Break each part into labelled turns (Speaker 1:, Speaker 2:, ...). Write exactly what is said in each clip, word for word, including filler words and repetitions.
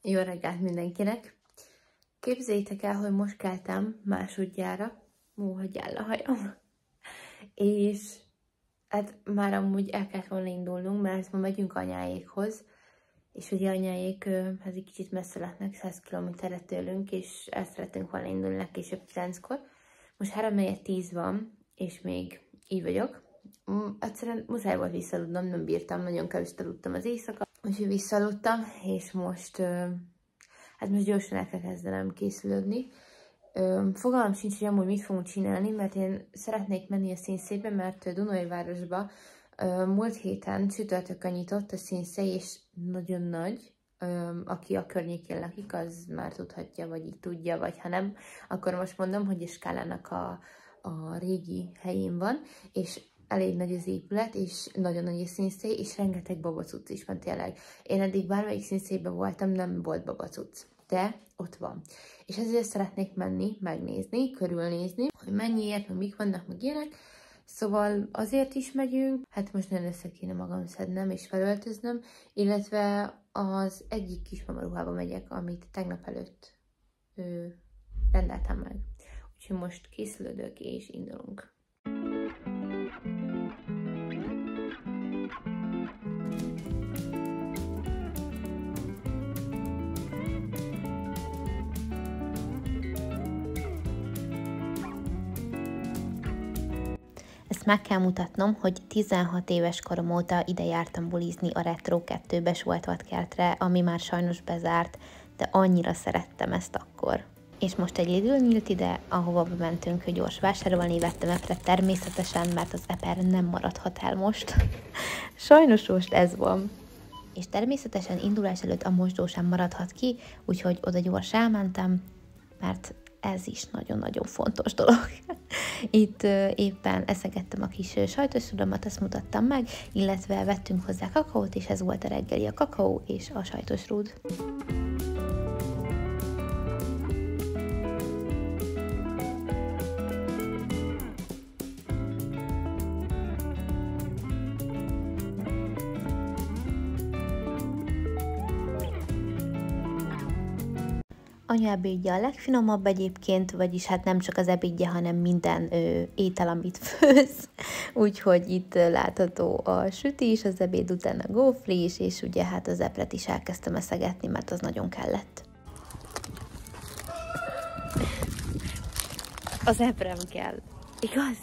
Speaker 1: Jó reggelt mindenkinek! Képzeljétek el, hogy most keltem másodjára, ó, hogy áll a hajam, és hát már amúgy el kellett volna indulnunk, mert ma megyünk anyáékhoz, és ugye anyáék, ez egy kicsit messze lehetnek, száz kilométerre tőlünk, és el szeretünk volna indulni legkésőbb kilenckor. Most három tíz van, és még így vagyok. Egyszerűen muszáj volt visszaludnom, nem bírtam, nagyon kevés aludtam az éjszaka, úgyhogy visszaludtam, és most... Hát most gyorsan el kell kezdenem készülődni. Fogalmam sincs, hogy amúgy mit fogunk csinálni, mert én szeretnék menni a Színszébe, mert Dunaújvárosba múlt héten csütörtökön nyitott a Színszély, és nagyon nagy. Aki a környékén lakik, az már tudhatja, vagy így tudja, vagy ha nem, akkor most mondom, hogy a Skálának a, a régi helyén van, és elég nagy az épület, és nagyon nagy a Színszély, és rengeteg babacuc is van tényleg. Én eddig bármelyik Színszélyben voltam, nem volt babacuc, de ott van. És ezért szeretnék menni, megnézni, körülnézni, hogy mennyiért, meg mik vannak, meg ilyenek. Szóval azért is megyünk, hát most nagyon össze kéne magam szednem és felöltöznöm, illetve az egyik kismama ruhába megyek, amit tegnap előtt ő, rendeltem meg. Úgyhogy most készülődök és indulunk.
Speaker 2: Ezt meg kell mutatnom, hogy tizenhat éves korom óta ide jártam bulizni a Retro kettőbe Zsoltvatkertre, ami már sajnos bezárt, de annyira szerettem ezt akkor. És most egy Lidl nyílt ide, ahova mentünk gyors vásárolni, vettem epret természetesen, mert az eper nem maradhat el most. Sajnos most ez van. És természetesen indulás előtt a mosdó sem maradhat ki, úgyhogy oda gyors elmentem, mert ez is nagyon-nagyon fontos dolog. Itt uh, éppen eszegettem a kis sajtosrudamat, azt mutattam meg, illetve vettünk hozzá kakaót, és ez volt a reggeli, a kakaó és a sajtosrúd. Anya ebédje a legfinomabb egyébként, vagyis hát nem csak az ebédje, hanem minden ö, étel, amit főz. Úgyhogy itt látható a süti is, az ebéd után a gófli is, és ugye hát az epret is elkezdtem eszegetni, mert az nagyon kellett.
Speaker 1: Az eprem kell, igaz?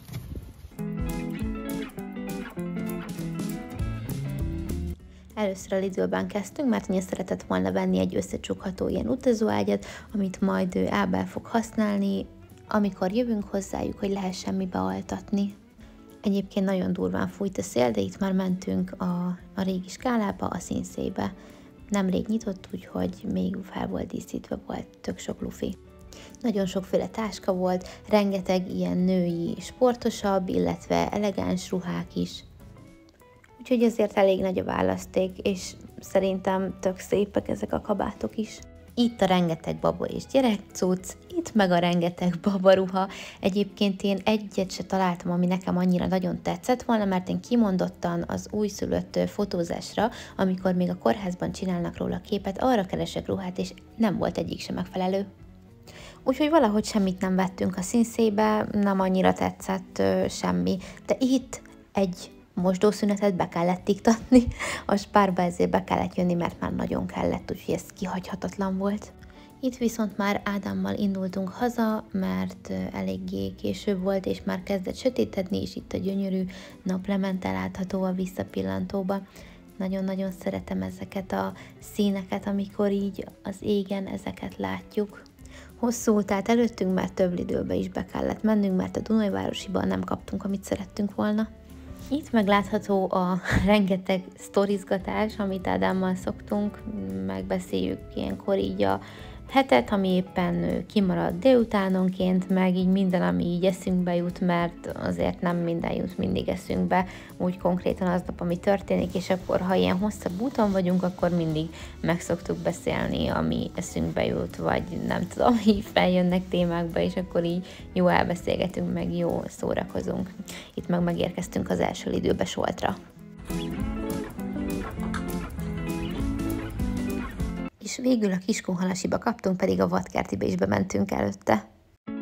Speaker 2: Először a Lidlben kezdtünk, mert Anya szeretett volna venni egy összecsukható ilyen utazóágyat, amit majd ő Ábel fog használni, amikor jövünk hozzájuk, hogy lehessen mi bealtatni. Egyébként nagyon durván fújt a szél, de itt már mentünk a, a régi Skálába, a Színszébe. Nemrég nyitott, úgyhogy még fel volt díszítve, volt tök sok lufi. Nagyon sokféle táska volt, rengeteg ilyen női sportosabb, illetve elegáns ruhák is. Úgyhogy azért elég nagy a választék, és szerintem tök szépek ezek a kabátok is. Itt a rengeteg baba és gyerekcucc, itt meg a rengeteg babaruha. Egyébként én egyet se találtam, ami nekem annyira nagyon tetszett volna, mert én kimondottan az újszülött fotózásra, amikor még a kórházban csinálnak róla képet, arra keresek ruhát, és nem volt egyik sem megfelelő. Úgyhogy valahogy semmit nem vettünk a Színszébe, nem annyira tetszett ö, semmi, de itt egy mosdószünetet be kellett iktatni, a Spárba ezért be kellett jönni, mert már nagyon kellett, úgyhogy ez kihagyhatatlan volt. Itt viszont már Ádámmal indultunk haza, mert eléggé később volt, és már kezdett sötétedni, és itt a gyönyörű naplemente látható a visszapillantóba. Nagyon-nagyon szeretem ezeket a színeket, amikor így az égen ezeket látjuk. Hosszú utát előttünk, mert több Lidlbe is be kellett mennünk, mert a Dunaújvárosiban nem kaptunk, amit szerettünk volna. Itt meglátható a rengeteg sztorizgatás, amit Ádámmal szoktunk, megbeszéljük ilyenkor így a hetet, ami éppen kimarad délutánonként, meg így minden, ami így eszünkbe jut, mert azért nem minden jut mindig eszünkbe, úgy konkrétan aznap, ami történik, és akkor, ha ilyen hosszabb úton vagyunk, akkor mindig meg szoktuk beszélni, ami eszünkbe jut, vagy nem tudom, így feljönnek témákba, és akkor így jó elbeszélgetünk, meg jó szórakozunk. Itt meg megérkeztünk az első időbe Zsoltra. is. Végül a Kiskunhalasiba kaptunk, pedig a vadkertibe is bementünk előtte.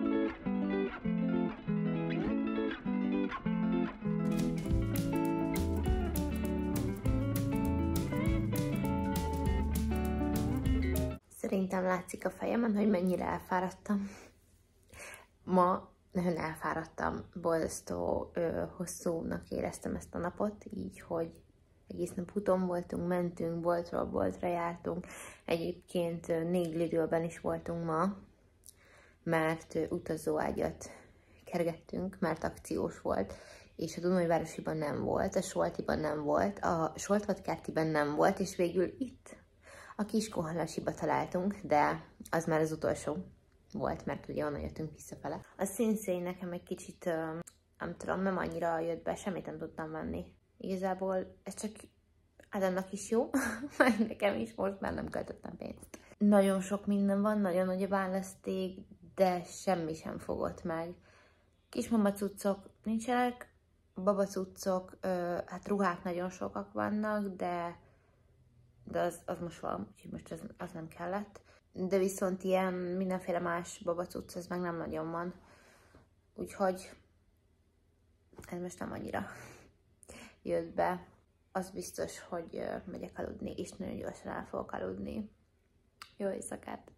Speaker 1: Szerintem látszik a fejemen, hogy mennyire elfáradtam. Ma nagyon elfáradtam, borzasztó hosszúnak éreztem ezt a napot, így, hogy egész nap úton voltunk, mentünk, boltról boltra jártunk. Egyébként négy Lidlben is voltunk ma, mert utazóágyat kergettünk, mert akciós volt, és a Dunajvárosiban nem volt, a Soltiban nem volt, a Soltvatkertiben nem volt, és végül itt a Kiskunhalasiba találtunk, de az már az utolsó volt, mert ugye onnan jöttünk visszafele. A színszény nekem egy kicsit, nem tudom, nem annyira jött be, semmit nem tudtam venni. Igazából ez csak Ádámnak is jó, majd nekem is, most már nem költöttem pénzt. Nagyon sok minden van, nagyon nagy a választék, de semmi sem fogott meg. Kismama cuccok nincsenek, baba cuccok, hát ruhák nagyon sokak vannak, de de az, az most van, úgyhogy most az, az nem kellett. De viszont ilyen mindenféle más babacucc, ez meg nem nagyon van. Úgyhogy ez most nem annyira jött be. Az biztos, hogy megyek aludni, és nagyon gyorsan el fogok aludni. Jó éjszakát!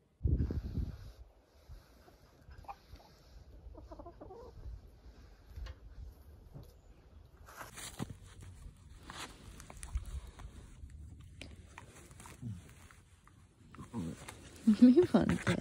Speaker 2: Mi van te?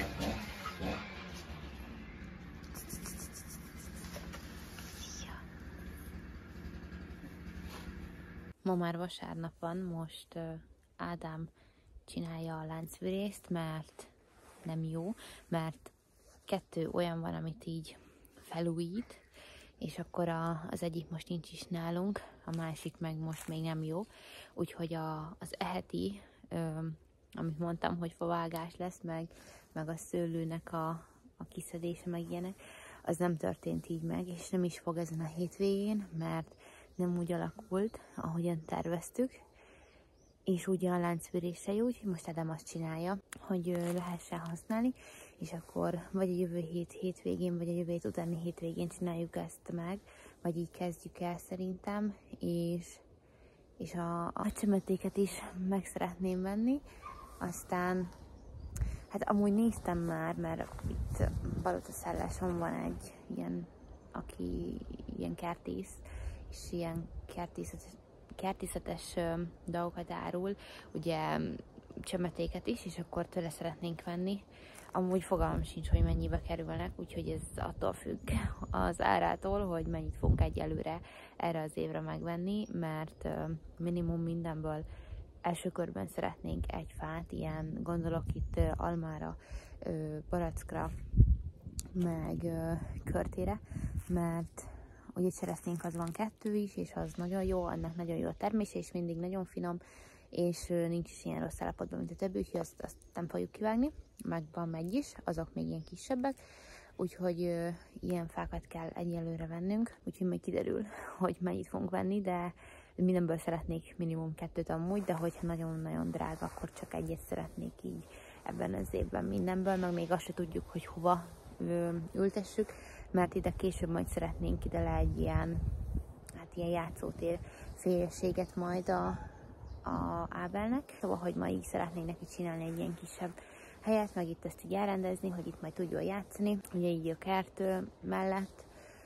Speaker 2: Ma már vasárnap van, most uh, Ádám csinálja a láncfűrészt, mert nem jó, mert kettő olyan van, amit így felújít, és akkor a, az egyik most nincs is nálunk, a másik meg most még nem jó, úgyhogy a, az eheti, um, amit mondtam, hogy favágás lesz, meg, meg a szőlőnek a, a kiszedése, meg ilyenek, az nem történt így meg, és nem is fog ezen a hétvégén, mert nem úgy alakult, ahogyan terveztük, és ugye a láncfűrés se jó, úgyhogy most Ádám azt csinálja, hogy lehessen használni, és akkor vagy a jövő hét hétvégén, vagy a jövő hét utáni hétvégén csináljuk ezt meg, vagy így kezdjük el szerintem, és, és a, a csemetéket is meg szeretném venni. Aztán, hát amúgy néztem már, mert itt Balotaszálláson van egy ilyen, aki ilyen kertész, és ilyen kertészetes, kertészetes dolgokat árul, ugye csemetéket is, és akkor tőle szeretnénk venni. Amúgy fogalmam sincs, hogy mennyibe kerülnek, úgyhogy ez attól függ az árától, hogy mennyit fogunk egyelőre erre az évre megvenni, mert minimum mindenből első körben szeretnénk egy fát, ilyen gondolok itt almára, barackra, meg körtére, mert ugye cseresznyénk az van kettő is, és az nagyon jó, annak nagyon jó a termése, és mindig nagyon finom, és nincs is ilyen rossz állapotban, mint a többi, úgyhogy azt, azt nem fogjuk kivágni, meg van megy is, azok még ilyen kisebbek, úgyhogy ö, ilyen fákat kell egyelőre vennünk, úgyhogy majd kiderül, hogy mennyit fogunk venni, de mindenből szeretnék minimum kettőt amúgy, de hogyha nagyon-nagyon drága, akkor csak egyet szeretnék így ebben az évben mindenből, meg még azt se tudjuk, hogy hova ö, ültessük, mert ide később majd szeretnénk ide le egy ilyen, hát ilyen játszótér félséget majd a, a Ábelnek, szóval, hogy ma így szeretnénk neki csinálni egy ilyen kisebb helyet, meg itt ezt így elrendezni, hogy itt majd tudjon játszani, ugye így a kert mellett,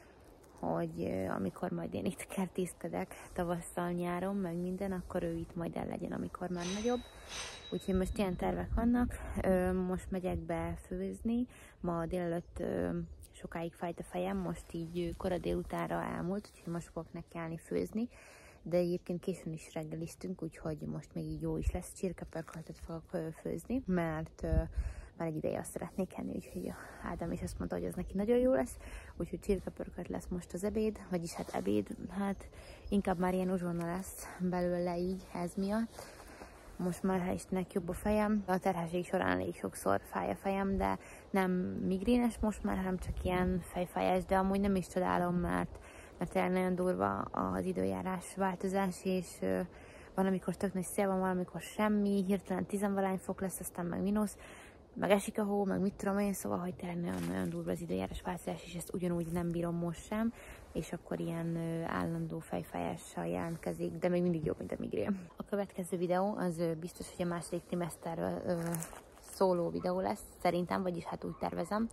Speaker 2: hogy amikor majd én itt kertészkedek tavasszal, nyáron, meg minden, akkor ő itt majd el legyen, amikor már nagyobb. Úgyhogy most ilyen tervek vannak. Most megyek be főzni, ma délelőtt sokáig fájt a fejem, most így kora délutánra elmúlt, úgyhogy most fogok nekiállni főzni, de egyébként későn is reggeliztünk, úgyhogy most még így jó is lesz, csirkepörköltet fogok főzni, mert már egy ideje azt szeretnék enni, úgyhogy Ádám is azt mondta, hogy az neki nagyon jó lesz, úgyhogy csirkepörkölt lesz most az ebéd, vagyis hát ebéd, hát inkább már ilyen uzsonna lesz belőle így ez miatt. Most már hál' Istennek jobb a fejem, a terhesség során elég sokszor fáj a fejem, de nem migrénes most már, hanem csak ilyen fejfájás, de amúgy nem is csodálom, mert, mert tényleg nagyon durva az időjárás változás, és
Speaker 1: van, amikor tök nagy szél van, van, amikor semmi, hirtelen tizenvalány fok lesz, aztán meg mínusz, meg esik a hó, meg mit tudom én, szóval, hogy tényleg nagyon-nagyon durva az időjárás változás, és ezt ugyanúgy nem bírom most sem, és akkor ilyen ö, állandó fejfájással jelentkezik, de még mindig jobb, mint a migrén. A következő videó az ö, biztos, hogy a második trimeszterről ö, szóló videó lesz, szerintem, vagyis hát úgy tervezem,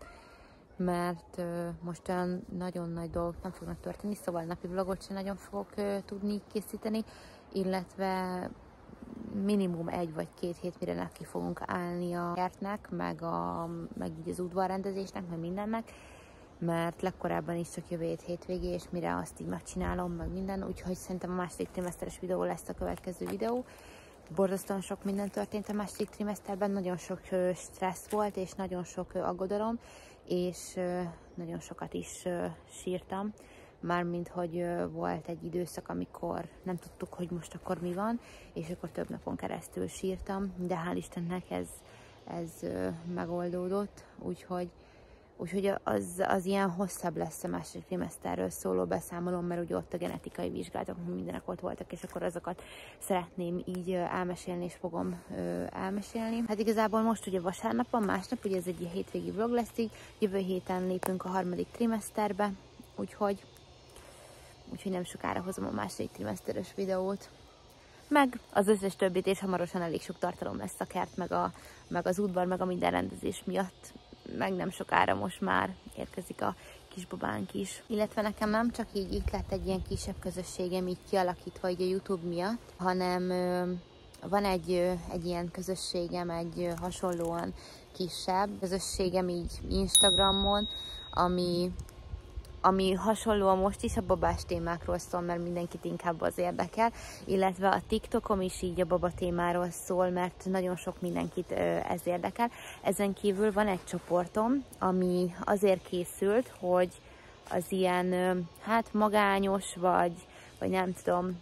Speaker 1: mert ö, most olyan nagyon nagy dolgok nem fognak történni, szóval napi vlogot sem nagyon fogok ö, tudni készíteni, illetve minimum egy vagy két hét, mire neki fogunk állni a kertnek, meg, a, meg így az udvarrendezésnek, meg mindennek, mert legkorábban is csak jövő hét hétvégé, és mire azt így megcsinálom, meg minden, úgyhogy szerintem a második trimeszteres videó lesz a következő videó. Borzasztóan sok minden történt a második trimeszterben, nagyon sok stressz volt, és nagyon sok aggodalom, és nagyon sokat is sírtam. Mármint, hogy volt egy időszak, amikor nem tudtuk, hogy most akkor mi van, és akkor több napon keresztül sírtam, de hál' Istennek ez, ez megoldódott, úgyhogy, úgyhogy az, az ilyen hosszabb lesz a második trimeszterről szóló beszámolom, mert ugye ott a genetikai vizsgálatok, mindenek ott voltak, és akkor azokat szeretném így elmesélni, és fogom elmesélni. Hát igazából most ugye vasárnap van, másnap, ugye ez egy hétvégi vlog lesz így, jövő héten lépünk a harmadik trimeszterbe, úgyhogy úgyhogy nem sokára hozom a második trimeszteres videót. Meg az összes többit, és hamarosan elég sok tartalom lesz a kert, meg, a, meg az udvar, meg a minden rendezés miatt. Meg nem sokára most már érkezik a kisbabánk is. Illetve nekem nem csak így itt lett egy ilyen kisebb közösségem így kialakítva így a YouTube miatt, hanem ö, van egy, ö, egy ilyen közösségem, egy ö, hasonlóan kisebb közösségem így Instagramon, ami ami hasonlóan most is a babás témákról szól, mert mindenkit inkább az érdekel, illetve a TikTokom is így a baba témáról szól, mert nagyon sok mindenkit ez érdekel. Ezen kívül van egy csoportom, ami azért készült, hogy az ilyen hát magányos, vagy, vagy nem tudom,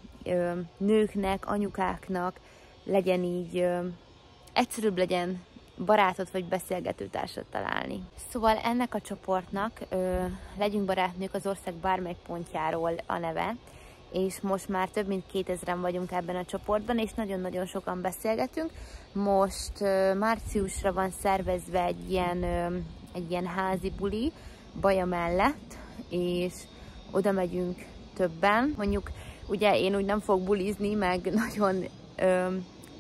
Speaker 1: nőknek, anyukáknak legyen így, egyszerűbb legyen barátot vagy beszélgetőtársat találni. Szóval ennek a csoportnak ö, Legyünk barátnők az ország bármely pontjáról a neve, és most már több mint kétezren vagyunk ebben a csoportban, és nagyon-nagyon sokan beszélgetünk. Most ö, márciusra van szervezve egy ilyen, ö, egy ilyen házi buli Baja mellett, és oda megyünk többen. Mondjuk ugye én úgy nem fogok bulizni, meg nagyon ö,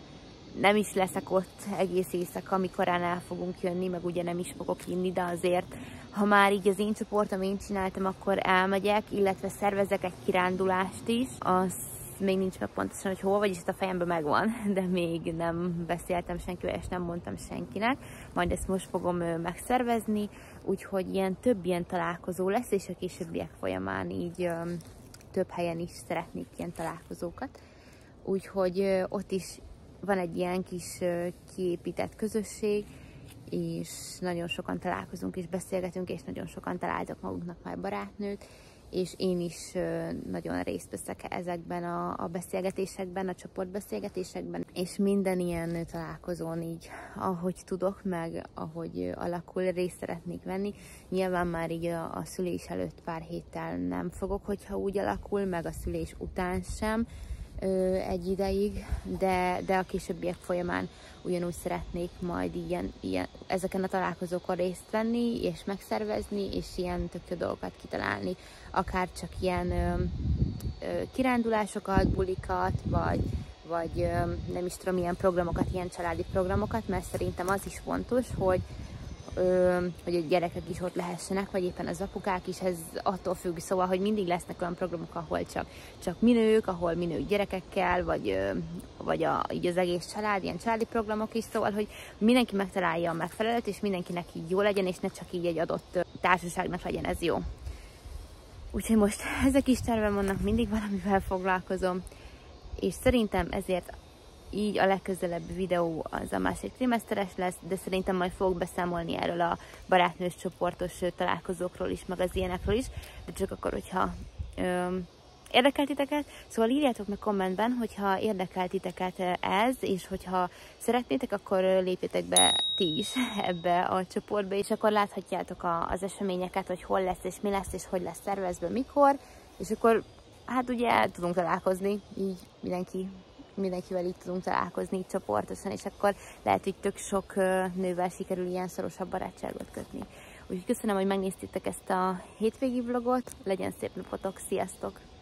Speaker 1: nem is leszek ott egész éjszaka, amikorán el fogunk jönni, meg ugye nem is fogok inni, de azért, ha már így az én csoportom én csináltam, akkor elmegyek, illetve szervezek egy kirándulást is. Az még nincs meg pontosan, hogy hol, vagyis ezt a fejemben megvan, de még nem beszéltem senkivel, és nem mondtam senkinek. Majd ezt most fogom megszervezni, úgyhogy ilyen több ilyen találkozó lesz, és a későbbiek folyamán így öm, több helyen is szeretnék ilyen találkozókat. Úgyhogy ö, ott is van egy ilyen kis kiépített közösség, és nagyon sokan találkozunk és beszélgetünk, és nagyon sokan találtak maguknak már barátnőt, és én is nagyon részt veszek ezekben a, a beszélgetésekben, a csoportbeszélgetésekben, és minden ilyen találkozón így, ahogy tudok, meg ahogy alakul, részt szeretnék venni. Nyilván már így a, a szülés előtt pár héttel nem fogok, hogyha úgy alakul, meg a szülés után sem, egy ideig, de, de a későbbiek folyamán ugyanúgy szeretnék majd ilyen, ilyen, ezeken a találkozókon részt venni, és megszervezni, és ilyen tök jó dolgokat kitalálni, akár csak ilyen ö, ö, kirándulásokat, bulikat, vagy, vagy ö, nem is tudom, ilyen programokat, ilyen családi programokat, mert szerintem az is fontos, hogy Ö, hogy a gyerekek is ott lehessenek, vagy éppen az apukák is, ez attól függ, szóval, hogy mindig lesznek olyan programok, ahol csak, csak minők, ahol minők gyerekekkel, vagy, ö, vagy a, így az egész család, ilyen családi programok is, szóval, hogy mindenki megtalálja a megfelelőt, és mindenkinek így jó legyen, és ne csak így egy adott társaságnak legyen ez jó. Úgyhogy most ezek is tervem vannak, mindig valamivel foglalkozom, és szerintem ezért így a legközelebbi videó az a második trimeszteres lesz, de szerintem majd fogok beszámolni erről a barátnős csoportos találkozókról is, meg az ilyenekről is, de csak akkor, hogyha öm, érdekel titeket. Szóval írjátok meg kommentben, hogyha érdekel titeket ez, és hogyha szeretnétek, akkor lépjetek be ti is ebbe a csoportba, és akkor láthatjátok a, az eseményeket, hogy hol lesz, és mi lesz, és hogy lesz szervezve, mikor, és akkor hát ugye el tudunk találkozni, így mindenki mindenkivel így tudunk találkozni így csoportosan, és akkor lehet, hogy tök sok nővel sikerül ilyen szorosabb barátságot kötni. Úgyhogy köszönöm, hogy megnéztétek ezt a hétvégi vlogot, legyen szép napotok, sziasztok!